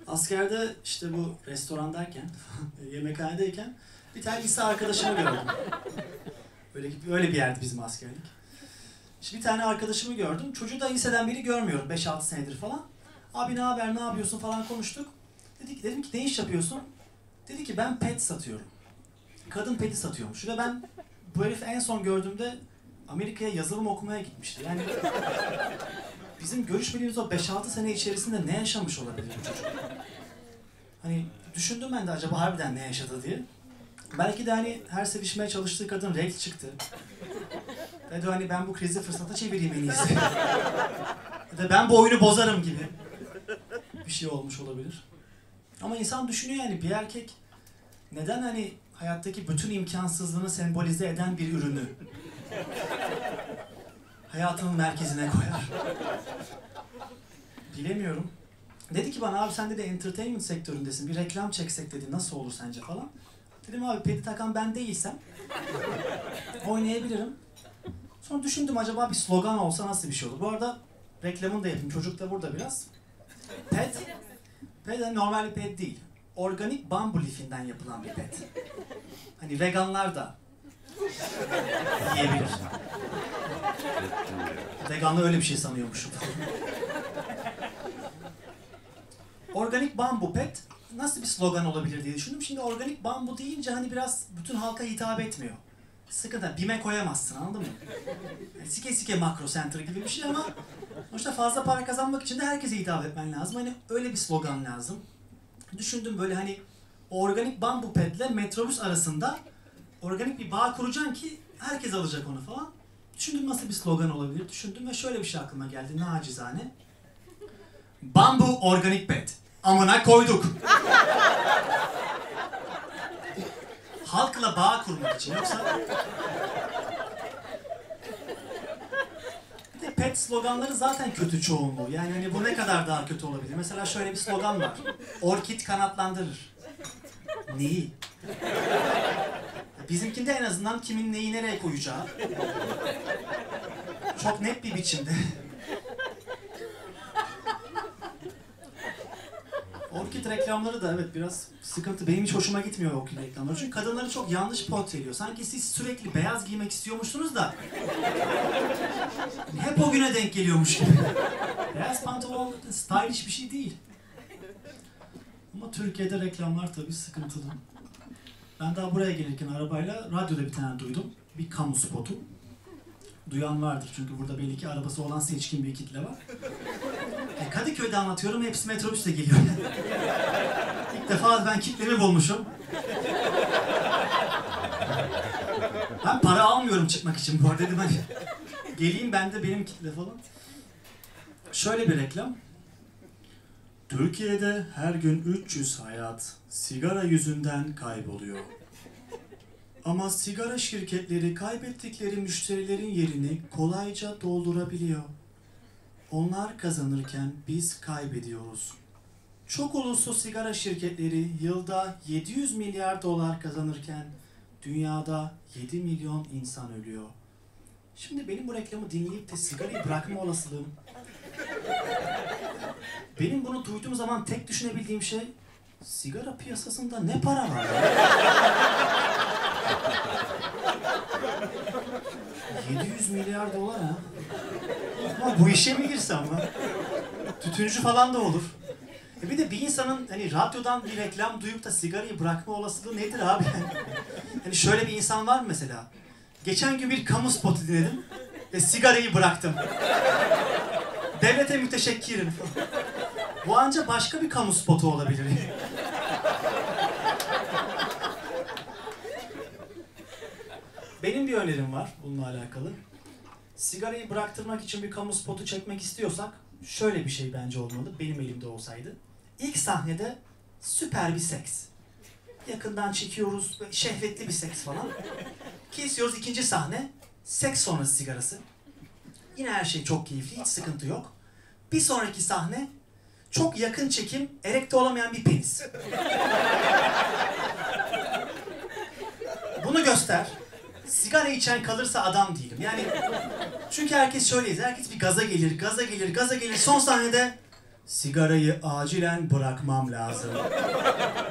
Askerde işte bu restorandayken, yemekhanedeyken bir tane lise arkadaşımı gördüm. Öyle bir yerdi bizim askerlik. İşte bir tane arkadaşımı gördüm. Çocuğu da liseden beri görmüyorum. 5-6 senedir falan. Abi ne haber, ne yapıyorsun falan konuştuk. Dedim ki ne iş yapıyorsun? Dedi ki ben pet satıyorum. Kadın peti satıyormuş. Ve ben bu herifi en son gördüğümde Amerika'ya yazılım okumaya gitmişti. Yani bizim görüşmediğimiz o 5-6 sene içerisinde ne yaşamış olabilir bu çocuk? Hani düşündüm ben de acaba harbiden ne yaşadı diye. Belki de hani her sevişmeye çalıştığı kadın regl çıktı. Dedi hani ben bu krizi fırsata çevireyim en iyisi. Ya da ben bu oyunu bozarım gibi bir şey olmuş olabilir. Ama insan düşünüyor yani bir erkek neden hani hayattaki bütün imkansızlığını sembolize eden bir ürünü hayatının merkezine koyar? Bilemiyorum. Dedi ki bana abi sen de entertainment sektöründesin, bir reklam çeksek dedi, nasıl olur sence falan. Dedim abi pedi takan ben değilsem oynayabilirim. Sonra düşündüm acaba bir slogan olsa nasıl bir şey olur. Bu arada reklamını da yapayım, çocuk da burada biraz. Pet normal bir pet değil. Organik bambu lifinden yapılan bir pet. Hani veganlar da yiyebilir. Veganlar öyle bir şey sanıyormuşum. Organik bambu pet nasıl bir slogan olabilir diye düşündüm. Şimdi organik bambu deyince hani biraz bütün halka hitap etmiyor. Sıkıntı, BİM'e koyamazsın, anladın mı? Yani sike sike makro center gibi bir şey ama sonuçta fazla para kazanmak için de herkese hitap etmen lazım. Hani öyle bir slogan lazım. Düşündüm böyle hani organik bambu pedle metrobüs arasında organik bir bağ kuracaksın ki herkes alacak onu falan. Düşündüm nasıl bir slogan olabilir, düşündüm ve şöyle bir şey aklıma geldi nacizane. Bambu organik ped. Amına koyduk. Halkla bağ kurmak için, yoksa... Bir de pet sloganları zaten kötü çoğunluğu. Yani hani bu ne kadar daha kötü olabilir? Mesela şöyle bir slogan var. Orkid kanatlandırır. Neyi? Bizimkinde en azından kimin neyi nereye koyacağı çok net bir biçimde. Orkid reklamları da evet biraz sıkıntı. Benim hiç hoşuma gitmiyor orkid reklamları. Çünkü kadınları çok yanlış portreliyor. Sanki siz sürekli beyaz giymek istiyormuşsunuz da hep o güne denk geliyormuş gibi. Beyaz pantolon stylish bir şey değil. Ama Türkiye'de reklamlar tabii sıkıntılı. Ben daha buraya gelirken arabayla radyoda bir tane duydum. Bir kamu spotu. Duyan vardır çünkü burada belli ki arabası olan seçkin bir kitle var. Kadıköy'de anlatıyorum, hepsi metrobüsle geliyor. İlk defa ben kitlemi bulmuşum. Ben para almıyorum çıkmak için bu arada, dedim hani geleyim ben de benim kitle falan. Şöyle bir reklam. Türkiye'de her gün 300 hayat sigara yüzünden kayboluyor. Ama sigara şirketleri kaybettikleri müşterilerin yerini kolayca doldurabiliyor. Onlar kazanırken biz kaybediyoruz. Çok uluslu sigara şirketleri yılda 700 milyar dolar kazanırken dünyada 7 milyon insan ölüyor. Şimdi benim bu reklamı dinleyip de sigarayı bırakma olasılığım... Benim bunu duyduğum zaman tek düşünebildiğim şey, sigara piyasasında ne para var ya? 700 milyar dolar ha? Ama bu işe mi girsem ben? Tütüncü falan da olur. Bir de bir insanın hani radyodan bir reklam duyup da sigarayı bırakma olasılığı nedir abi? Hani şöyle bir insan var mı mesela? Geçen gün bir kamu spotu dinledim ve sigarayı bıraktım. Devlete müteşekkirim. Bu ancak başka bir kamu spotu olabilir. Benim bir önerim var bununla alakalı. Sigarayı bıraktırmak için bir kamu spotu çekmek istiyorsak şöyle bir şey bence olmalı, benim elimde olsaydı. İlk sahnede süper bir seks. Yakından çekiyoruz, şehvetli bir seks falan. Kesiyoruz, ikinci sahne, seks sonrası sigarası. Yine her şey çok keyifli, hiç sıkıntı yok. Bir sonraki sahne, çok yakın çekim, erekte olamayan bir penis. Bunu göster. Sigara içen kalırsa adam değilim. Yani çünkü herkes şöyleyiz. Herkes bir gaza gelir, gaza gelir, gaza gelir. Son sahnede Sigarayı acilen bırakmam lazım.